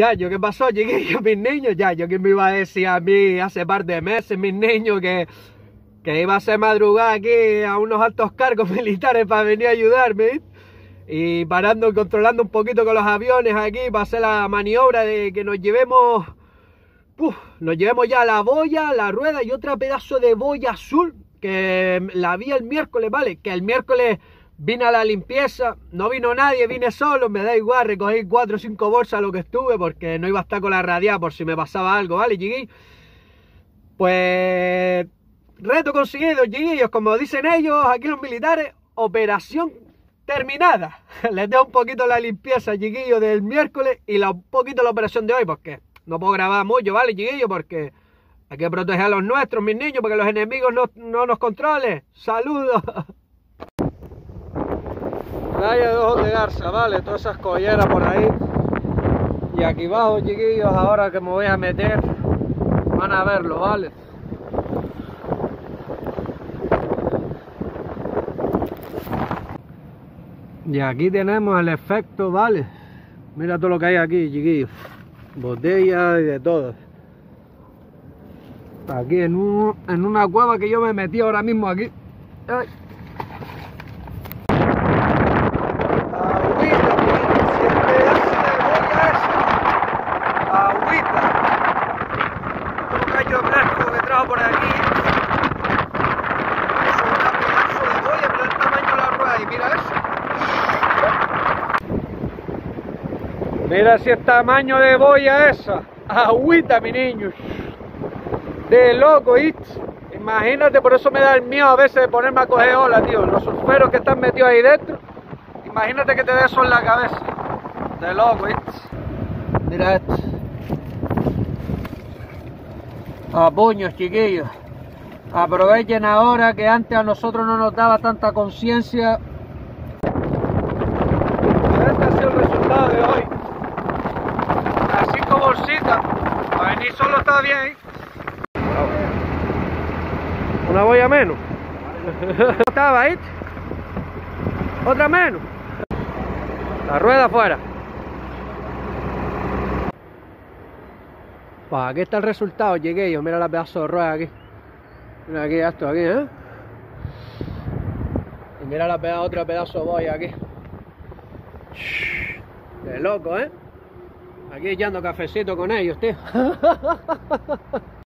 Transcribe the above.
Chacho, ¿qué pasó, chiquillos? Mis niños, chacho, ¿quién me iba a decir a mí hace par de meses, mis niños, que iba a hacer madrugada aquí a unos altos cargos militares para venir a ayudarme, ¿viste? Y parando, controlando un poquito con los aviones aquí para hacer la maniobra de que nos llevemos ya la boya, la rueda y otra pedazo de boya azul que la vi el miércoles, ¿vale? Que el miércoles vine a la limpieza, no vino nadie, vine solo, me da igual, recogí 4 o 5 bolsas lo que estuve porque no iba a estar con la radiada por si me pasaba algo, ¿vale, chiquillos? Pues reto conseguido, chiquillos, como dicen ellos, aquí los militares, operación terminada. Les dejo un poquito la limpieza, chiquillos, del miércoles y un poquito la operación de hoy, porque no puedo grabar mucho, ¿vale, chiquillos? Porque hay que proteger a los nuestros, mis niños, porque los enemigos no nos controlen. ¡Saludos! Playa de Ojos de Garza, ¿vale? Todas esas colleras por ahí. Y aquí abajo, chiquillos, ahora que me voy a meter, van a verlo, ¿vale? Y aquí tenemos el efecto, ¿vale? Mira todo lo que hay aquí, chiquillos. Botellas y de todo. Aquí en una cueva que yo me metí ahora mismo aquí. Ay. Por aquí es una pedazo de boya, mira el tamaño de la rueda y mira eso. Mira si es tamaño de boya esa. Agüita, mi niño. De loco, ¿viste? Imagínate, por eso me da el miedo a veces de ponerme a coger ola, tío. Los surferos que están metidos ahí dentro. Imagínate que te dé eso en la cabeza. De loco, ¿viste? Mira esto. A puños, chiquillos. Aprovechen ahora que antes a nosotros no nos daba tanta conciencia. Este ha sido el resultado de hoy. Las 5 bolsitas. Para venir solo está bien. Una boya menos. Estaba ahí. Otra menos. La rueda afuera. Pues aquí está el resultado, chiquillos. Mira la pedazo de rueda aquí. Mira aquí esto, aquí, ¿eh? Y mira la otra pedazo de boya aquí. De loco, ¿eh? Aquí echando cafecito con ellos, tío.